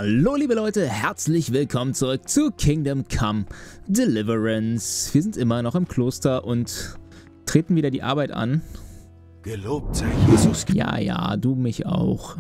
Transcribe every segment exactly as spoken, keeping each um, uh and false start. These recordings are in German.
Hallo liebe Leute, herzlich willkommen zurück zu Kingdom Come Deliverance. Wir sind immer noch im Kloster und treten wieder die Arbeit an. Gelobt sei Jesus. Ja, ja, du mich auch.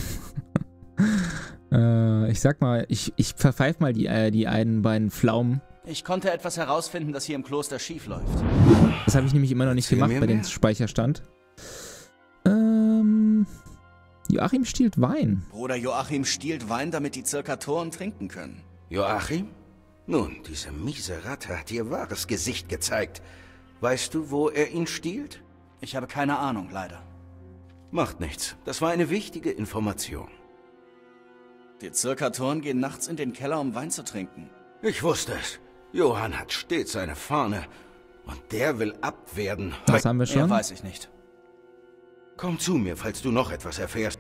äh, ich sag mal, ich, ich verpfeif mal die, äh, die einen beiden Pflaumen. Ich konnte etwas herausfinden, das hier im Kloster schief läuft. Das habe ich nämlich immer noch nicht Erzähl gemacht mir bei dem mehr. Speicherstand. Ähm... Joachim stiehlt Wein. Bruder Joachim stiehlt Wein, damit die Zirkatoren trinken können. Joachim? Nun, diese miese Ratte hat ihr wahres Gesicht gezeigt. Weißt du, wo er ihn stiehlt? Ich habe keine Ahnung, leider. Macht nichts. Das war eine wichtige Information. Die Zirkatoren gehen nachts in den Keller, um Wein zu trinken. Ich wusste es. Johann hat stets eine Fahne. Und der will abwerden. Das haben wir Mehr schon. weiß ich nicht. Komm zu mir, falls du noch etwas erfährst.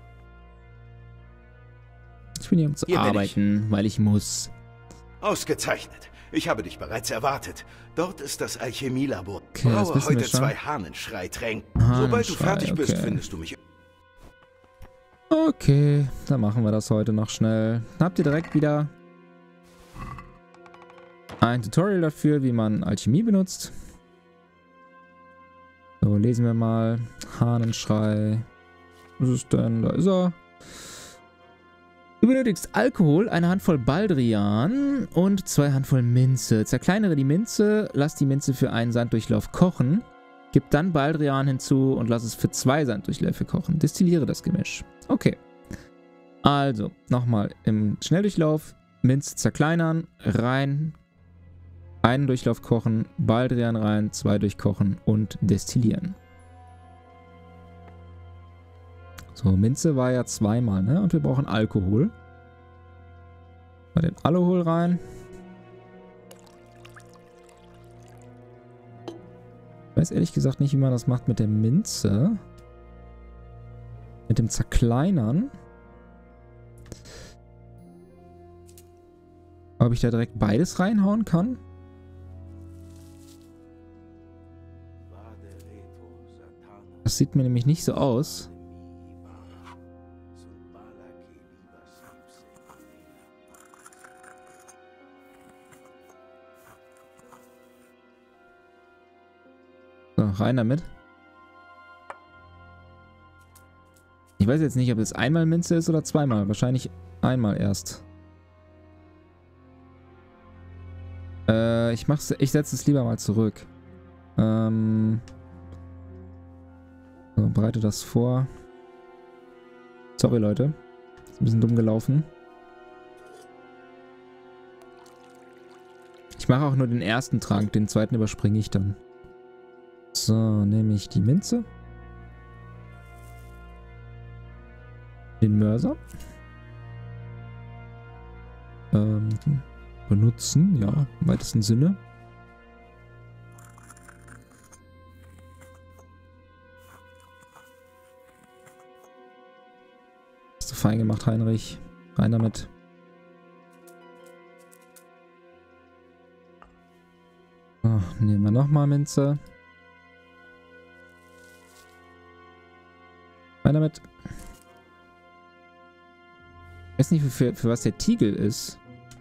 Ich bin hier um zu Hier bin arbeiten, weil ich muss. Ausgezeichnet. Ich habe dich bereits erwartet. Dort ist das Alchemielabor. Okay, das Braue wissen wir heute schon. zwei Hahnenschrei-Tränke. Sobald du Hahnenschrei, fertig bist, okay. findest du mich. Okay, dann machen wir das heute noch schnell. Dann habt ihr direkt wieder ein Tutorial dafür, wie man Alchemie benutzt. So, lesen wir mal. Hahnenschrei. Was ist denn? Da ist er. Du benötigst Alkohol, eine Handvoll Baldrian und zwei Handvoll Minze. Zerkleinere die Minze, lass die Minze für einen Sanddurchlauf kochen. Gib dann Baldrian hinzu und lass es für zwei Sanddurchläufe kochen. Destilliere das Gemisch. Okay. Also, nochmal im Schnelldurchlauf. Minze zerkleinern, rein. Einen Durchlauf kochen, Baldrian rein, zwei durchkochen und destillieren. So, Minze war ja zweimal, ne? Und wir brauchen Alkohol. Mal den Alkohol rein. Ich weiß ehrlich gesagt nicht, wie man das macht mit der Minze. Mit dem Zerkleinern. Ob ich da direkt beides reinhauen kann? Das sieht mir nämlich nicht so aus. So, rein damit. Ich weiß jetzt nicht, ob es einmal Minze ist oder zweimal. Wahrscheinlich einmal erst. Äh, ich mach's, ich setze es lieber mal zurück. Ähm... So, bereite das vor. Sorry, Leute. Ist ein bisschen dumm gelaufen. Ich mache auch nur den ersten Trank, den zweiten überspringe ich dann. So, nehme ich die Minze. Den Mörser. Ähm, benutzen, ja, im weitesten Sinne. Fein gemacht, Heinrich. Rein damit. So, nehmen wir nochmal Minze. Rein damit. Ich weiß nicht, für, für was der Tiegel ist.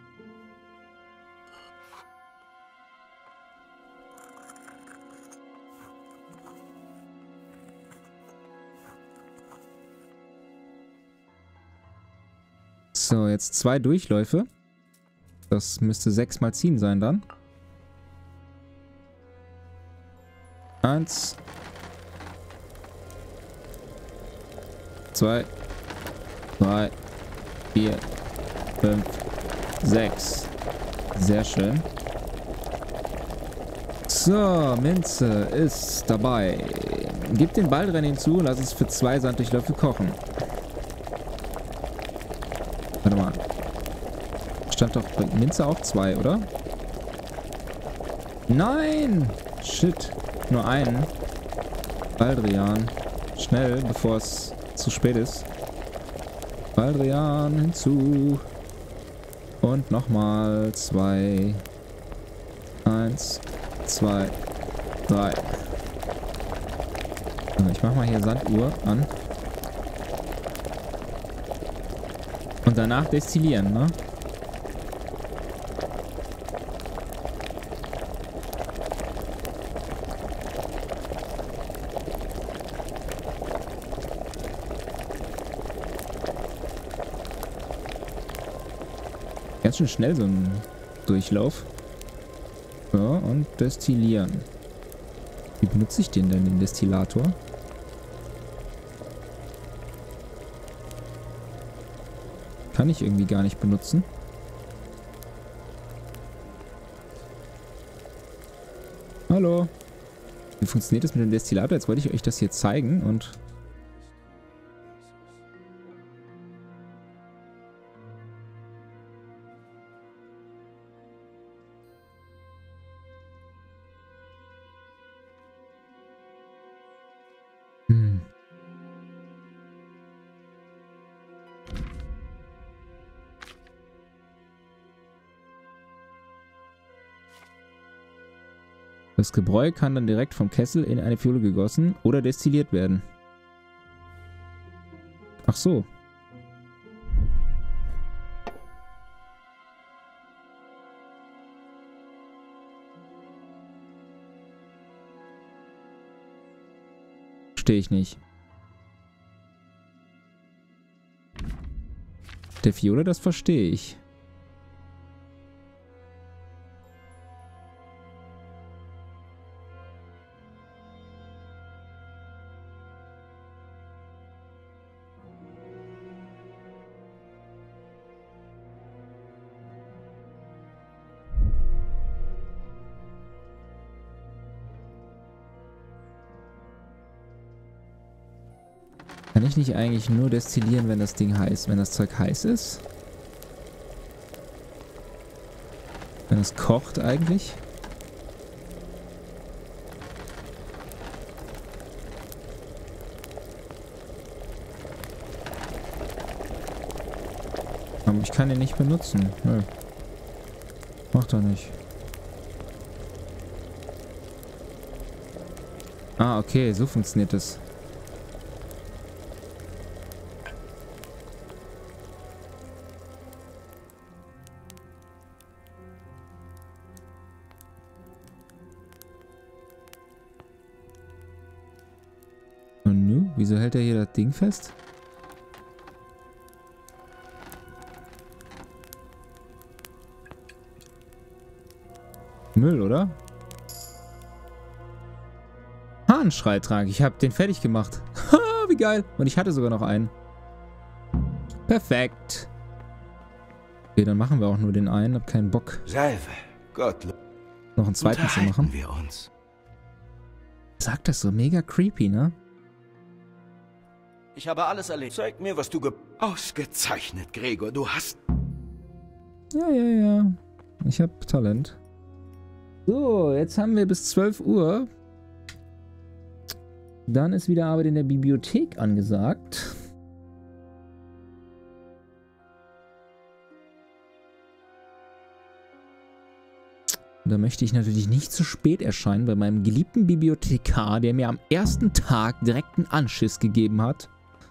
So, jetzt zwei Durchläufe. Das müsste sechs mal ziehen sein dann. Eins. Zwei. Drei. Vier. Fünf. Sechs. Sehr schön. So, Minze ist dabei. Gib den Baldrian hinzu, lass es für zwei Sanddurchläufe kochen. Warte mal. Stand doch bei Minze auch zwei, oder? Nein! Shit. Nur einen. Baldrian. Schnell, bevor es zu spät ist. Baldrian hinzu. Und nochmal zwei. Eins, zwei, drei. Ich mach mal hier Sanduhr an. Und danach destillieren, ne? Ganz schön schnell so ein Durchlauf. So, und destillieren. Wie benutze ich den denn, den Destillator? Kann ich irgendwie gar nicht benutzen. Hallo. Wie funktioniert das mit dem Destillator? Jetzt wollte ich euch das hier zeigen und... Hm. Das Gebräu kann dann direkt vom Kessel in eine Fiole gegossen oder destilliert werden. Ach so. Verstehe ich nicht. Der Fiole, das verstehe ich. Kann ich nicht eigentlich nur destillieren, wenn das Ding heiß, wenn das Zeug heiß ist? Wenn es kocht eigentlich? Aber ich kann den nicht benutzen. Nö. Macht er nicht. Ah, okay, so funktioniert das. Und nu? Wieso hält er hier das Ding fest? Müll, oder? Hahnschreitrag. Ich habe den fertig gemacht. Ha, wie geil. Und ich hatte sogar noch einen. Perfekt. Okay, dann machen wir auch nur den einen. Hab keinen Bock. Salve, Gott. Noch einen zweiten zu machen. Wir uns. Sagt das so mega creepy, ne? Ich habe alles erledigt. Zeig mir, was du ge... Ausgezeichnet, Gregor. Du hast... Ja, ja, ja. Ich habe Talent. So, jetzt haben wir bis zwölf Uhr. Dann ist wieder Arbeit in der Bibliothek angesagt. Da möchte ich natürlich nicht zu spät erscheinen bei meinem geliebten Bibliothekar, der mir am ersten Tag direkt einen Anschiss gegeben hat.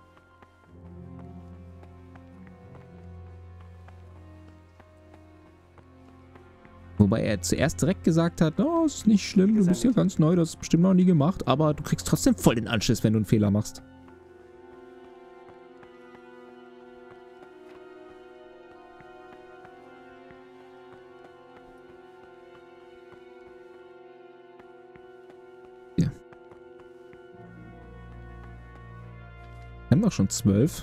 Wobei er zuerst direkt gesagt hat, oh, ist nicht schlimm, du bist ja ganz neu, das hast du bestimmt noch nie gemacht, aber du kriegst trotzdem voll den Anschiss, wenn du einen Fehler machst. Ja. Wir haben doch schon zwölf.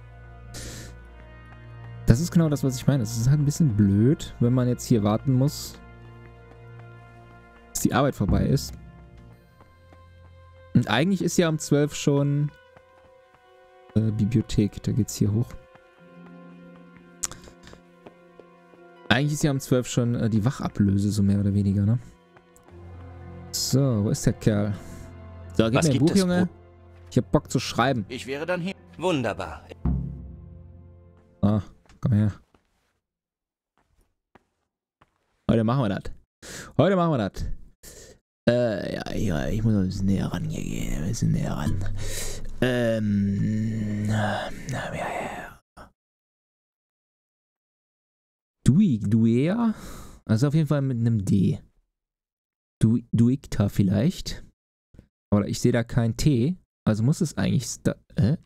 Das ist genau das, was ich meine. Es ist halt ein bisschen blöd, wenn man jetzt hier warten muss, bis die Arbeit vorbei ist. Und eigentlich ist ja um zwölf schon äh, Bibliothek. Da geht's hier hoch. Eigentlich ist ja um zwölf schon äh, die Wachablöse, so mehr oder weniger, ne? So, wo ist der Kerl? So, gib Was mir ein gibt Buch, es, Junge. Ich hab Bock zu schreiben. Ich wäre dann hier. Wunderbar. Ah, komm her. Heute machen wir das. Heute machen wir das. Äh, ja, ja, ich muss noch ein bisschen näher ran hier gehen. Ein bisschen näher ran. Ähm, ja, ja, ja. Dui, Duea. Also auf jeden Fall mit einem D. Du, Duikta vielleicht. Aber ich sehe da kein T. Also muss es eigentlich... Sta äh?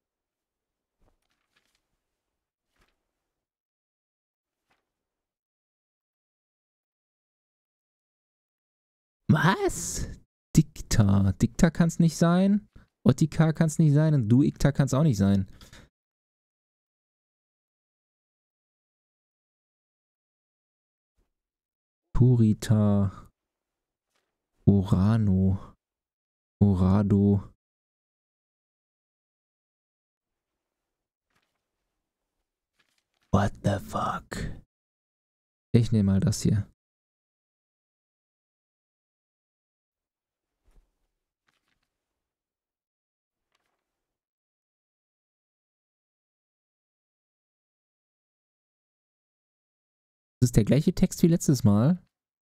Was? Dikta. Dikta kann es nicht sein. Otika kann es nicht sein. Und Duikta kann es auch nicht sein. Purita. Orano. Orado. What the fuck? Ich nehme mal das hier. Das ist der gleiche Text wie letztes Mal.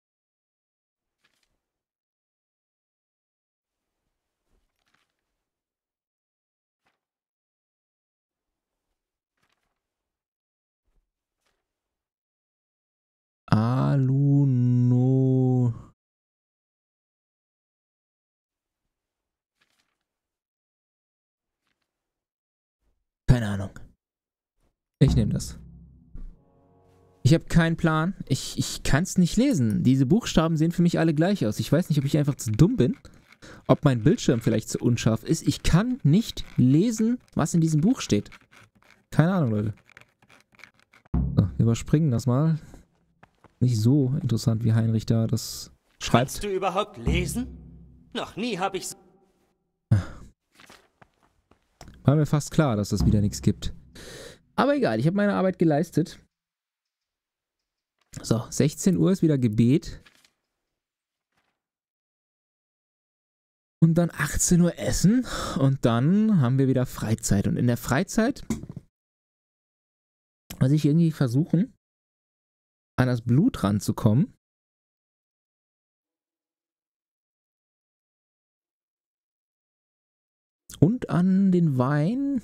Aluno. Keine Ahnung. Ich nehme das. Ich habe keinen Plan. Ich, ich kann es nicht lesen. Diese Buchstaben sehen für mich alle gleich aus. Ich weiß nicht, ob ich einfach zu dumm bin. Ob mein Bildschirm vielleicht zu unscharf ist. Ich kann nicht lesen, was in diesem Buch steht. Keine Ahnung, Leute. So, wir überspringen das mal. Nicht so interessant, wie Heinrich da das schreibt. Kannst du überhaupt lesen? Noch nie habe ich... War mir fast klar, dass es wieder nichts gibt. Aber egal, ich habe meine Arbeit geleistet. So, sechzehn Uhr ist wieder Gebet. Und dann achtzehn Uhr Essen. Und dann haben wir wieder Freizeit. Und in der Freizeit muss ich irgendwie versuchen, an das Blut ranzukommen. Und an den Wein.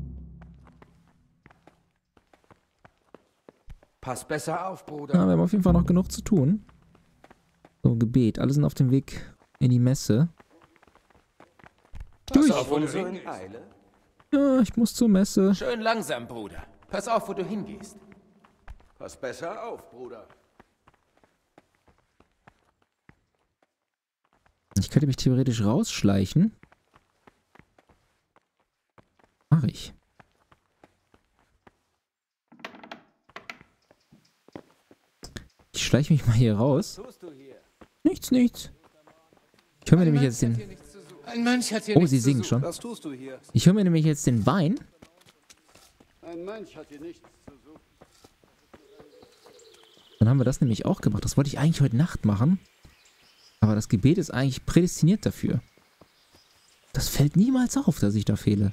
Pass besser auf, Bruder. Ja, wir haben auf jeden Fall noch genug zu tun. So, Gebet. Alle sind auf dem Weg in die Messe. Pass Durch. auf, wo du hingehst. Ja, ich muss zur Messe. Schön langsam, Bruder. Pass auf, wo du hingehst. Pass besser auf, Bruder. Ich könnte mich theoretisch rausschleichen. Mach ich. Ich schleiche mich mal hier raus. Nichts, nichts. Ich höre mir nämlich jetzt den... Ein Mönch hat hier Oh, nichts sie zu singen suchen. schon. Was tust du hier? Ich höre mir nämlich jetzt den Wein. Ein Mönch hat hier nichts zu suchen. Dann haben wir das nämlich auch gemacht. Das wollte ich eigentlich heute Nacht machen. Aber das Gebet ist eigentlich prädestiniert dafür. Das fällt niemals auf, dass ich da fehle.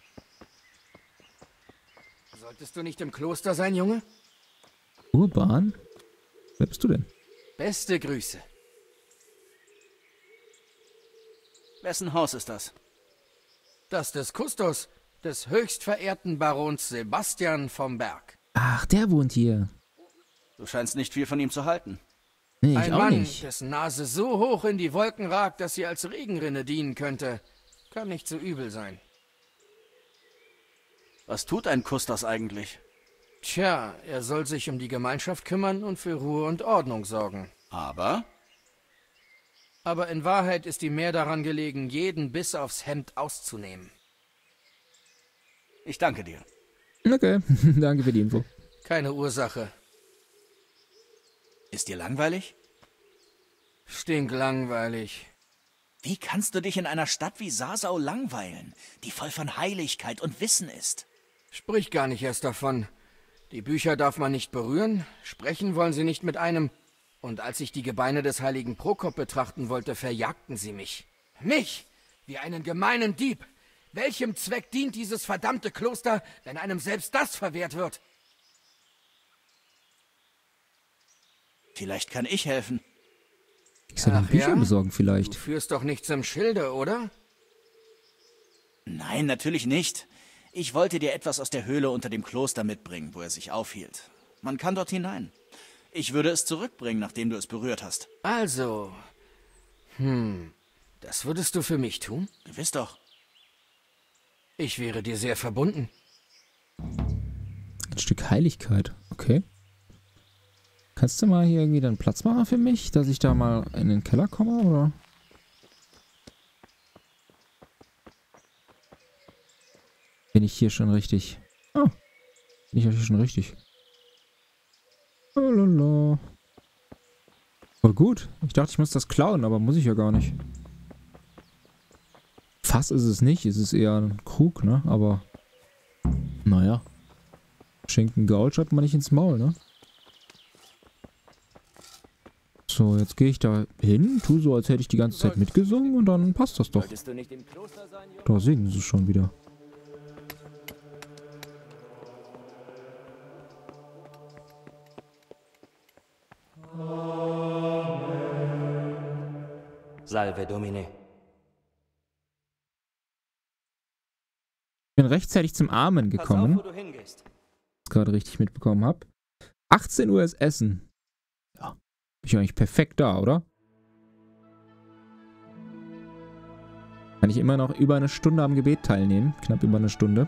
Solltest du nicht im Kloster sein, Junge? Urban? Wer bist du denn? Beste Grüße. Wessen Haus ist das? Das des Kustos, des höchst verehrten Barons Sebastian vom Berg. Ach, der wohnt hier. Du scheinst nicht viel von ihm zu halten. Nee, ich Ein auch Mann, nicht. dessen Nase so hoch in die Wolken ragt, dass sie als Regenrinne dienen könnte. Kann nicht so übel sein. Was tut ein Kustos eigentlich? Tja, er soll sich um die Gemeinschaft kümmern und für Ruhe und Ordnung sorgen. Aber Aber in Wahrheit ist ihm mehr daran gelegen, jeden bis aufs Hemd auszunehmen. ich danke dir. Okay, danke für die Info. Keine Ursache. Ist dir langweilig? Stinklangweilig. Wie kannst du dich in einer Stadt wie Sasau langweilen, die voll von Heiligkeit und Wissen ist? Sprich gar nicht erst davon. Die Bücher darf man nicht berühren, sprechen wollen sie nicht mit einem. Und als ich die Gebeine des heiligen Prokop betrachten wollte, verjagten sie mich. Mich! Wie einen gemeinen Dieb! Welchem Zweck dient dieses verdammte Kloster, wenn einem selbst das verwehrt wird? Vielleicht kann ich helfen. Ich soll dann Ach Bücher ja? besorgen Du vielleicht. führst doch nichts im Schilde, oder? Nein, natürlich nicht. Ich wollte dir etwas aus der Höhle unter dem Kloster mitbringen, wo er sich aufhielt. Man kann dort hinein. Ich würde es zurückbringen, nachdem du es berührt hast. Also, hm, das würdest du für mich tun? Gewiss doch. Ich wäre dir sehr verbunden. Ein Stück Heiligkeit, okay. Kannst du mal hier irgendwie dann Platz machen für mich, dass ich da mal in den Keller komme, oder? Bin ich hier schon richtig? Oh, bin ich hier schon richtig? Lalala. Voll gut. Ich dachte, ich muss das klauen, aber muss ich ja gar nicht. Fass ist es nicht, es ist eher ein Krug, ne? Aber, naja. Schinken Gaul schreibt man nicht ins Maul, ne? So, jetzt gehe ich da hin, tu so, als hätte ich die ganze Zeit mitgesungen und dann passt das doch. Da singen sie schon wieder. Salve, Domine. Ich bin rechtzeitig zum Amen gekommen. Pass auf, wo du hingehst. Gerade richtig mitbekommen habe. achtzehn Uhr ist Essen. Ja. Bin ich eigentlich perfekt da, oder? Kann ich immer noch über eine Stunde am Gebet teilnehmen. Knapp über eine Stunde.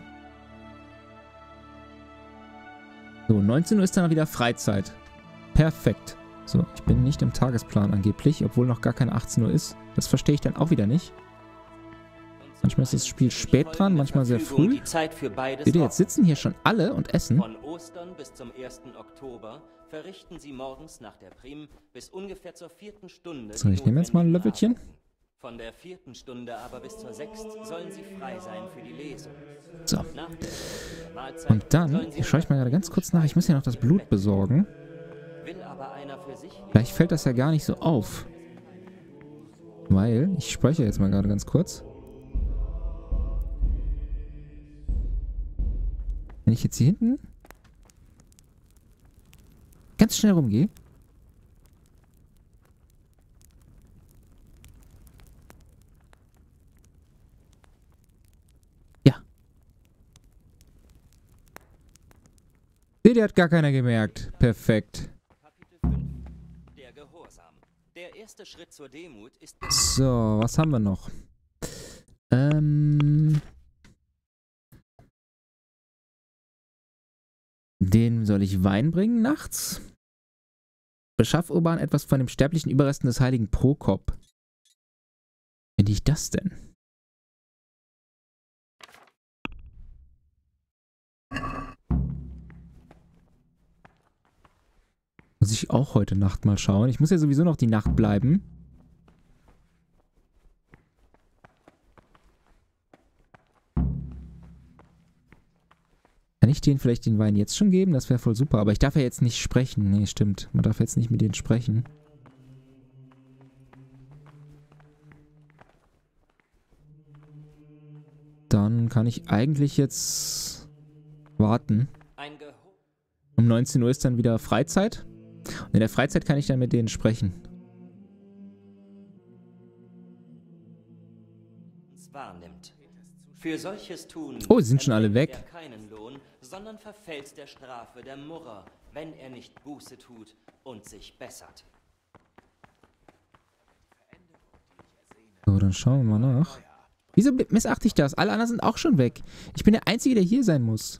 So, neunzehn Uhr ist dann wieder Freizeit. Perfekt. So, ich bin nicht im Tagesplan angeblich, obwohl noch gar keine achtzehn Uhr ist. Das verstehe ich dann auch wieder nicht. Manchmal ist das Spiel spät dran, manchmal sehr früh. Seht ihr, jetzt sitzen hier schon alle und essen. Von Ostern bis zum ersten Oktober verrichten sie morgens nach der Prim bis ungefähr zur vierten Stunde. So, ich nehme jetzt mal ein Löffelchen. Von der vierten Stunde aber bis zur sechsten sollen sie frei sein für die Lesung. So. Und dann, hier schaue ich mal gerade ganz kurz nach, ich muss ja noch das Blut besorgen. Vielleicht fällt das ja gar nicht so auf. Weil, ich spreche jetzt mal gerade ganz kurz. Wenn ich jetzt hier hinten ganz schnell rumgehe. Ja. Seht ihr, hat gar keiner gemerkt. Perfekt. Der Gehorsam. Der erste Schritt zur Demut ist... So, was haben wir noch? Ähm... Den soll ich Wein bringen nachts? Beschaff Urban etwas von den sterblichen Überresten des heiligen Prokop. Wie finde ich das denn? Muss ich auch heute Nacht mal schauen. Ich muss ja sowieso noch die Nacht bleiben. Kann ich denen vielleicht den Wein jetzt schon geben? Das wäre voll super. Aber ich darf ja jetzt nicht sprechen. Nee, stimmt. Man darf jetzt nicht mit denen sprechen. Dann kann ich eigentlich jetzt warten. Um neunzehn Uhr ist dann wieder Freizeit. Und in der Freizeit kann ich dann mit denen sprechen. Für solches Tun oh, sie sind schon alle weg. Er keinen Lohn, sondern verfällt der Strafe der Murrer, wenn er nicht Buße tut und sich bessert. So, dann schauen wir mal nach. Wieso missachte ich das? Alle anderen sind auch schon weg. Ich bin der Einzige, der hier sein muss.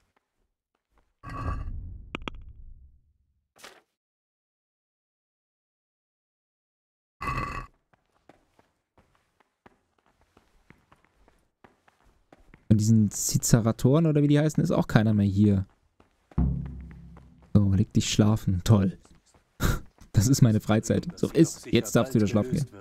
Von diesen Cizeratoren oder wie die heißen, ist auch keiner mehr hier. So, leg dich schlafen. Toll. Das ist meine Freizeit. So ist. Jetzt darfst du wieder schlafen gehen.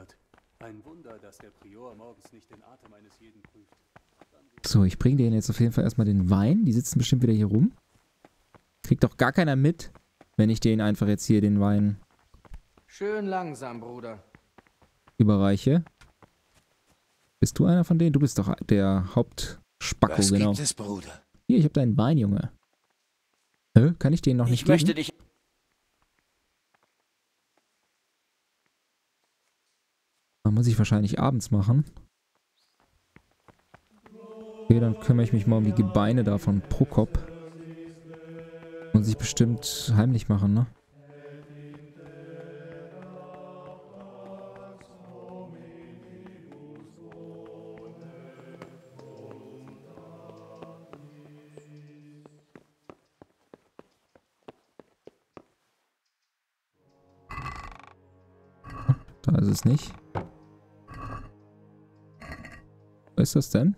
So, ich bringe denen jetzt auf jeden Fall erstmal den Wein. Die sitzen bestimmt wieder hier rum. Kriegt doch gar keiner mit, wenn ich denen einfach jetzt hier den Wein schön langsam, Bruder. überreiche. Bist du einer von denen? Du bist doch der Hauptspacko, Was genau. gibt es, Bruder? Hier, ich hab deinen Wein, Junge. Hä? Kann ich den noch nicht Ich möchte geben? dich... Dann muss ich wahrscheinlich abends machen. Okay, dann kümmere ich mich mal um die Gebeine da von Prokop. Muss man sich bestimmt heimlich machen, ne? Da ist es nicht. Wo ist das denn?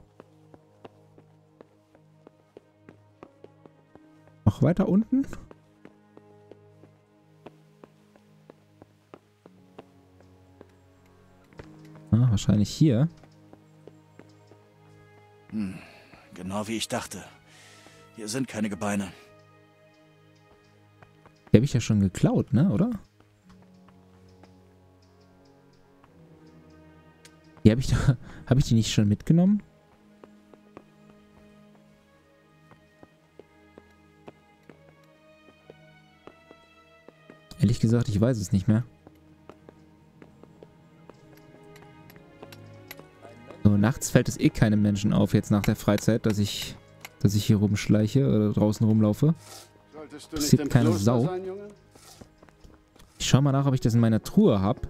Noch weiter unten? Ah, wahrscheinlich hier. Hm, genau wie ich dachte. Hier sind keine Gebeine. Die habe ich ja schon geklaut, ne, oder? Die habe ich doch... Habe ich die nicht schon mitgenommen? Ehrlich gesagt, ich weiß es nicht mehr. So, nachts fällt es eh keinem Menschen auf, jetzt nach der Freizeit, dass ich, dass ich hier rumschleiche oder draußen rumlaufe. Passiert keine Sau. Ich schau mal nach, ob ich das in meiner Truhe habe.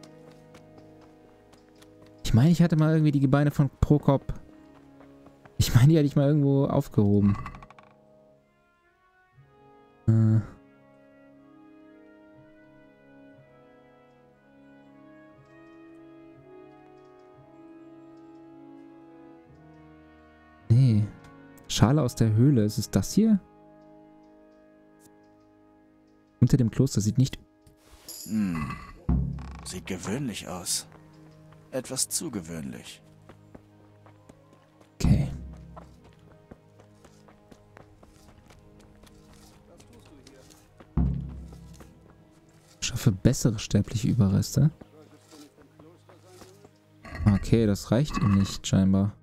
Ich meine, ich hatte mal irgendwie die Gebeine von Prokop. Ich meine, die hatte ich mal irgendwo aufgehoben. Äh... Nee. Schale aus der Höhle. Ist es das hier? Unter dem Kloster sieht nicht... Hm. Sieht gewöhnlich aus. Etwas zu gewöhnlich. Okay. Schaffe bessere sterbliche Überreste. Okay, das reicht ihm nicht, scheinbar.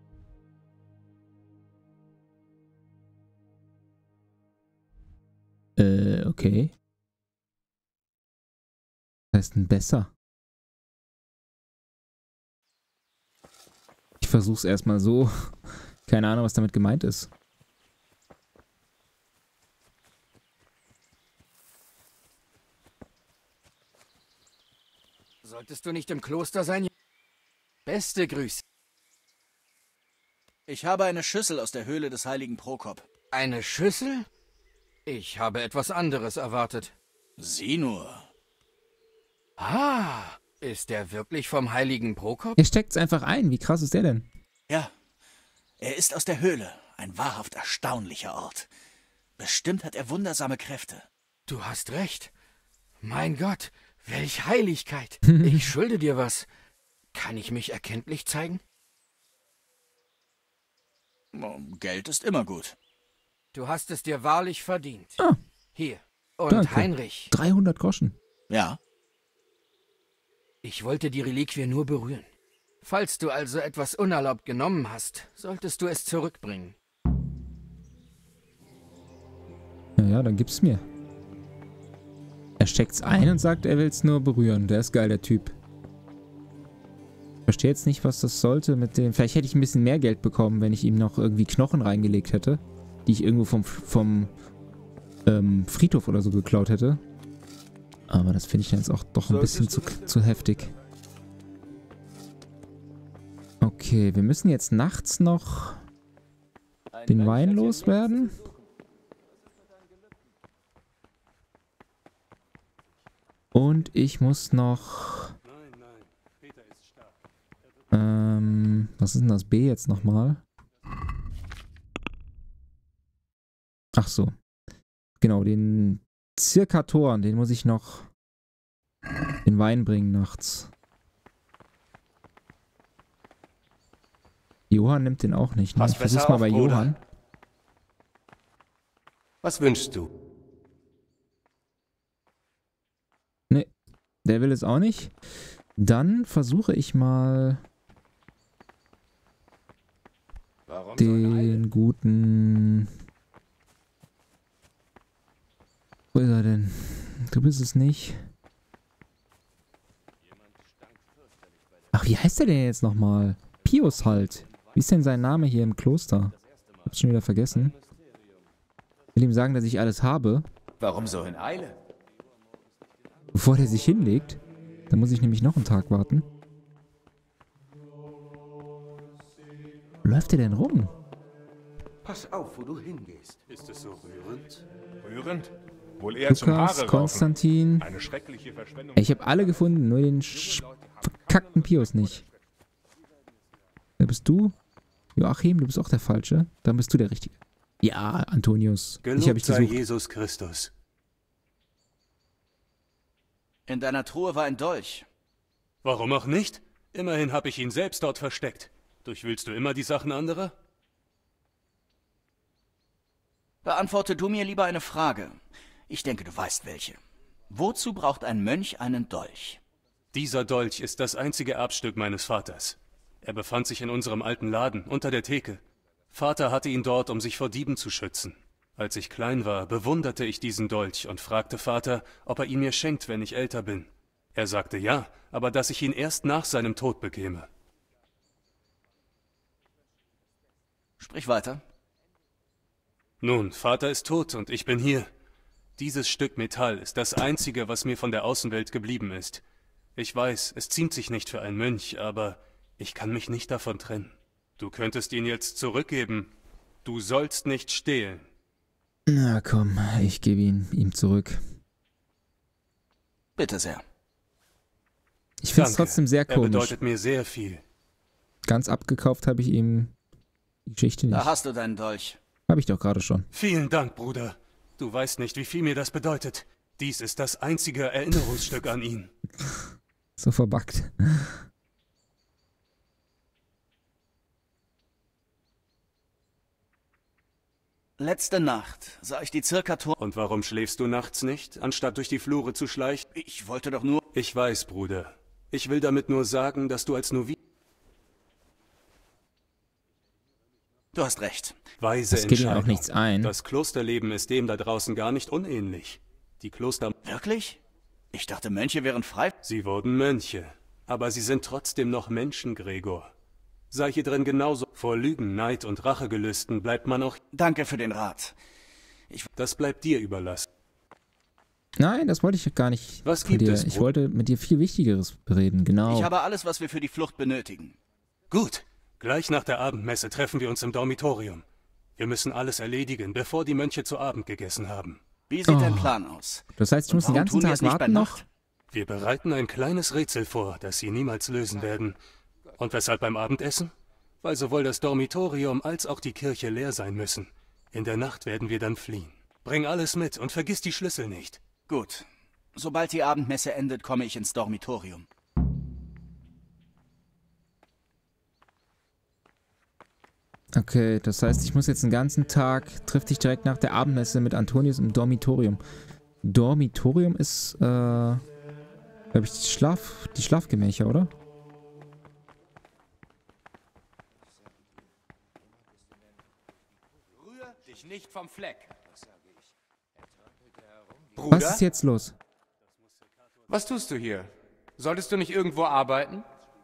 Äh, okay. Was heißt denn besser? Ich versuch's erstmal so. Keine Ahnung, was damit gemeint ist. Solltest du nicht im Kloster sein? Beste Grüße. Ich habe eine Schüssel aus der Höhle des heiligen Prokop. Eine Schüssel? Ich habe etwas anderes erwartet. Sieh nur. Ah, ist der wirklich vom heiligen Prokop? Hier steckt's einfach ein. Wie krass ist der denn? Ja, er ist aus der Höhle. Ein wahrhaft erstaunlicher Ort. Bestimmt hat er wundersame Kräfte. Du hast recht. Mein Gott, welch Heiligkeit. Ich schulde dir was. Kann ich mich erkenntlich zeigen? Geld ist immer gut. Du hast es dir wahrlich verdient. Ah, Hier. Und danke. Heinrich. dreihundert Groschen. Ja. Ich wollte die Reliquie nur berühren. Falls du also etwas unerlaubt genommen hast, solltest du es zurückbringen. Naja, dann gib's mir. Er steckt's ein und sagt, er will's nur berühren. Der ist geil, der Typ. Ich verstehe jetzt nicht, was das sollte mit dem... Vielleicht hätte ich ein bisschen mehr Geld bekommen, wenn ich ihm noch irgendwie Knochen reingelegt hätte, die ich irgendwo vom, vom ähm, Friedhof oder so geklaut hätte. Aber das finde ich jetzt auch doch ein bisschen zu, zu heftig. Okay, wir müssen jetzt nachts noch den Wein loswerden. Und ich muss noch... Ähm, was ist denn das B jetzt nochmal? Ach so. Genau, den Zirkatoren, den muss ich noch den Wein bringen nachts. Johann nimmt den auch nicht, ne? Pass Ich versuch's besser mal bei auf, Bruder. Johann. Was wünschst du? Ne, der will es auch nicht. Dann versuche ich mal Warum so ein Eil? den guten... Wo ist er denn? Du bist es nicht. Ach, wie heißt der denn jetzt nochmal? Pius halt. Wie ist denn sein Name hier im Kloster? Ich hab's schon wieder vergessen. will ihm sagen, dass ich alles habe, Warum so in Eile? bevor der sich hinlegt. Dann muss ich nämlich noch einen Tag warten. Wo läuft der denn rum? Pass auf, wo du hingehst. Ist es so rührend? Rührend? Wohl eher zum Lukas, Haare raufen. Konstantin. Eine schreckliche Verschwendung. Ich habe alle gefunden, nur den sch- verkackten Pius nicht. Wer bist du? Joachim, du bist auch der Falsche. Dann bist du der Richtige. Ja, Antonius. Ich habe Gelobt ich sei gesucht. Jesus Christus. In deiner Truhe war ein Dolch. Warum auch nicht? Immerhin habe ich ihn selbst dort versteckt. Durchwühlst du immer die Sachen anderer? Beantworte du mir lieber eine Frage. Ich denke, du weißt welche. Wozu braucht ein Mönch einen Dolch? Dieser Dolch ist das einzige Erbstück meines Vaters. Er befand sich in unserem alten Laden, unter der Theke. Vater hatte ihn dort, um sich vor Dieben zu schützen. Als ich klein war, bewunderte ich diesen Dolch und fragte Vater, ob er ihn mir schenkt, wenn ich älter bin. Er sagte ja, aber dass ich ihn erst nach seinem Tod bekäme. Sprich weiter. Nun, Vater ist tot und ich bin hier. Dieses Stück Metall ist das einzige, was mir von der Außenwelt geblieben ist. Ich weiß, es ziemt sich nicht für einen Mönch, aber ich kann mich nicht davon trennen. Du könntest ihn jetzt zurückgeben. Du sollst nicht stehlen. Na komm, ich gebe ihn ihm zurück. Bitte sehr. Ich finde es Danke. trotzdem sehr Er komisch. bedeutet mir sehr viel. Ganz abgekauft habe ich ihm die Geschichte nicht. Da hast du deinen Dolch. Habe ich doch gerade schon. Vielen Dank, Bruder. Du weißt nicht, wie viel mir das bedeutet. Dies ist das einzige Erinnerungsstück an ihn. So verbuggt. Letzte Nacht sah ich die Zirkator... Und warum schläfst du nachts nicht, anstatt durch die Flure zu schleichen? Ich wollte doch nur... Ich weiß, Bruder. Ich will damit nur sagen, dass du als Novize Du hast recht. weise Das geht ihm auch Entscheidung. nichts ein. Das Klosterleben ist dem da draußen gar nicht unähnlich. Die Kloster... Wirklich? Ich dachte, Mönche wären frei... Sie wurden Mönche. Aber sie sind trotzdem noch Menschen, Gregor. Sei hier drin genauso. Vor Lügen, Neid und Rachegelüsten bleibt man auch... Danke für den Rat. Das bleibt dir überlassen. Nein, das wollte ich gar nicht Was von gibt dir. es, Ich Bro- wollte mit dir viel Wichtigeres reden, genau. Ich habe alles, was wir für die Flucht benötigen. Gut. Gleich nach der Abendmesse treffen wir uns im Dormitorium. Wir müssen alles erledigen, bevor die Mönche zu Abend gegessen haben. Wie sieht Oh. dein Plan aus? Das heißt, ich Und muss den warum ganzen tun wir Tag es nicht bei warten noch? Nacht? Wir bereiten ein kleines Rätsel vor, das Sie niemals lösen werden. Und weshalb beim Abendessen? Weil sowohl das Dormitorium als auch die Kirche leer sein müssen. In der Nacht werden wir dann fliehen. Bring alles mit und vergiss die Schlüssel nicht. Gut. Sobald die Abendmesse endet, komme ich ins Dormitorium. Okay, das heißt, ich muss jetzt den ganzen Tag, triff dich direkt nach der Abendmesse mit Antonius im Dormitorium. Dormitorium ist, äh, glaube ich, die, Schlaf, die Schlafgemächer, oder? Rühr dich nicht vom Fleck. Was ist jetzt los? Was tust du hier? Solltest du nicht irgendwo arbeiten?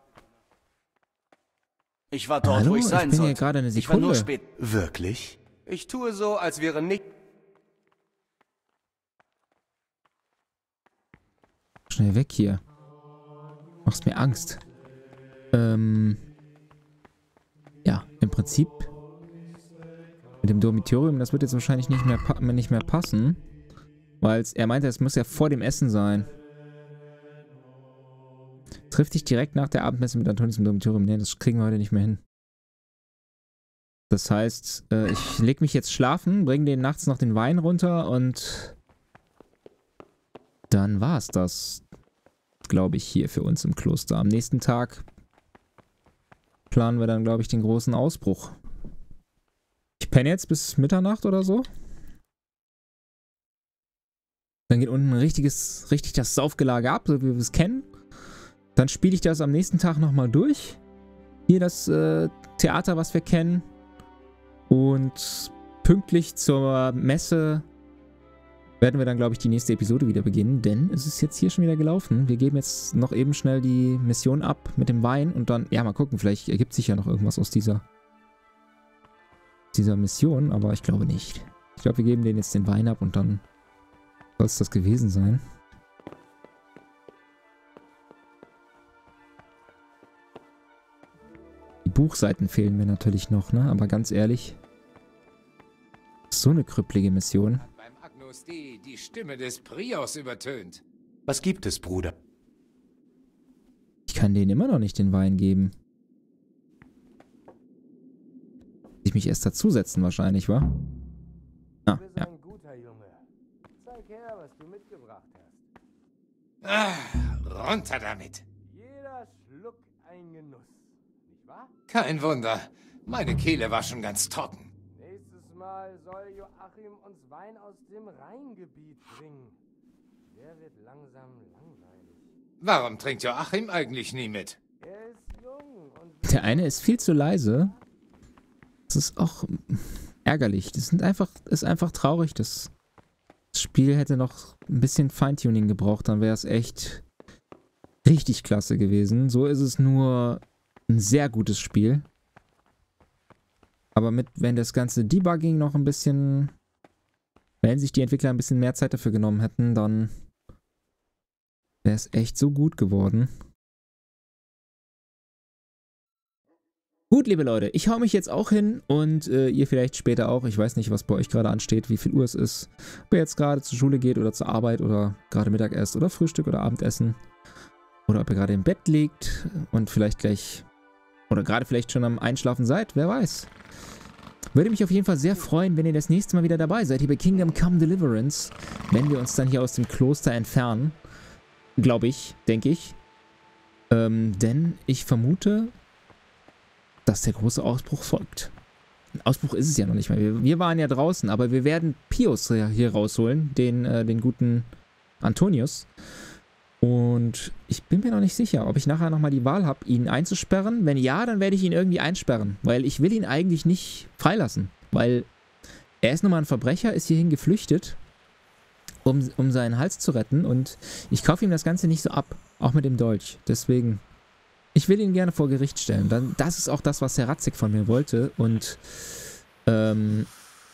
Ich war dort, Hallo, wo ich ich sein bin hier sollte. gerade eine Ich war nur Sekunde. spät. Wirklich? Ich tue so, als wäre nicht... Schnell weg hier. Machst mir Angst. Ähm. Ja, im Prinzip. Mit dem Dormitorium, das wird jetzt wahrscheinlich nicht mehr, pa nicht mehr passen. Weil er meinte, es muss ja vor dem Essen sein. Triff dich direkt nach der Abendmesse mit Antonius im Dormitorium. Nee, das kriegen wir heute nicht mehr hin. Das heißt, äh, ich leg mich jetzt schlafen, bring den nachts noch den Wein runter und dann war's das, glaube ich, hier für uns im Kloster. Am nächsten Tag planen wir dann, glaube ich, den großen Ausbruch. Ich penne jetzt bis Mitternacht oder so. Dann geht unten ein richtiges, richtig das Saufgelage ab, so wie wir es kennen. Dann spiele ich das am nächsten Tag nochmal durch. Hier das äh, Theater, was wir kennen. Und pünktlich zur Messe werden wir dann, glaube ich, die nächste Episode wieder beginnen. Denn es ist jetzt hier schon wieder gelaufen. Wir geben jetzt noch eben schnell die Mission ab mit dem Wein. Und dann, ja, mal gucken, vielleicht ergibt sich ja noch irgendwas aus dieser, dieser Mission. Aber ich glaube nicht. Ich glaube, wir geben denen jetzt den Wein ab und dann soll es das gewesen sein. Die Buchseiten fehlen mir natürlich noch, ne? Aber ganz ehrlich, so eine krüppelige Mission. Beim Agnus Dei die Stimme des Prios übertönt. Was gibt es, Bruder? Ich kann denen immer noch nicht den Wein geben. Ich mich erst dazusetzen wahrscheinlich, wa? Ah, ja. Ein guter Junge. Zeig her, was du mitgebracht hast. Ah, runter damit. Jeder Schluck ein Genuss. Nicht wahr? Kein Wunder. Meine Kehle war schon ganz trocken. Nächstes Mal soll Joachim uns Wein aus dem Rheingebiet bringen. Der wird langsam langweilig. Warum trinkt Joachim eigentlich nie mit? Er ist jung und... Der eine ist viel zu leise. Das ist auch ärgerlich. Das sind einfach, ist einfach traurig. Das Spiel hätte noch ein bisschen Feintuning gebraucht. Dann wäre es echt richtig klasse gewesen. So ist es nur ein sehr gutes Spiel. Aber mit, wenn das ganze Debugging noch ein bisschen, wenn sich die Entwickler ein bisschen mehr Zeit dafür genommen hätten, dann wäre es echt so gut geworden. Gut, liebe Leute, ich hau mich jetzt auch hin und äh, ihr vielleicht später auch. Ich weiß nicht, was bei euch gerade ansteht, wie viel Uhr es ist. Ob ihr jetzt gerade zur Schule geht oder zur Arbeit oder gerade Mittag esst oder Frühstück oder Abendessen. Oder ob ihr gerade im Bett liegt und vielleicht gleich oder gerade vielleicht schon am Einschlafen seid, wer weiß. Würde mich auf jeden Fall sehr freuen, wenn ihr das nächste Mal wieder dabei seid, hier bei Kingdom Come Deliverance. Wenn wir uns dann hier aus dem Kloster entfernen. Glaube ich, denke ich. Ähm, denn ich vermute, dass der große Ausbruch folgt. Ein Ausbruch ist es ja noch nicht mehr. Wir, wir waren ja draußen, aber wir werden Pius hier rausholen, den, äh, den guten Antonius. Und ich bin mir noch nicht sicher, ob ich nachher nochmal die Wahl habe, ihn einzusperren. Wenn ja, dann werde ich ihn irgendwie einsperren, weil ich will ihn eigentlich nicht freilassen. Weil er ist nun mal ein Verbrecher, ist hierhin geflüchtet, um, um seinen Hals zu retten. Und ich kaufe ihm das Ganze nicht so ab, auch mit dem Dolch. Deswegen... Ich will ihn gerne vor Gericht stellen. Dann, das ist auch das, was Herr Radzig von mir wollte. Und ähm,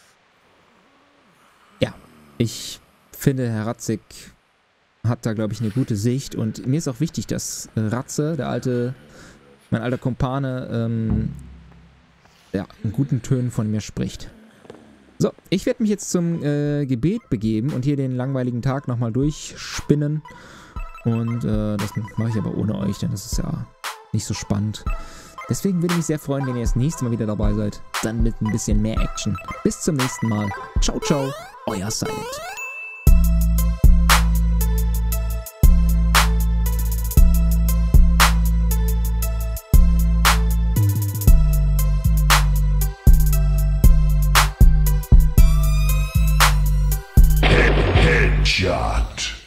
ja, ich finde, Herr Radzig hat da, glaube ich, eine gute Sicht. Und mir ist auch wichtig, dass Ratze, der alte, mein alter Kumpane, ähm, ja, in guten Tönen von mir spricht. So, ich werde mich jetzt zum äh, Gebet begeben und hier den langweiligen Tag nochmal durchspinnen. Und äh, das mache ich aber ohne euch, denn das ist ja nicht so spannend. Deswegen würde ich mich sehr freuen, wenn ihr das nächste Mal wieder dabei seid. Dann mit ein bisschen mehr Action. Bis zum nächsten Mal. Ciao, ciao. Euer Silent. Headshot.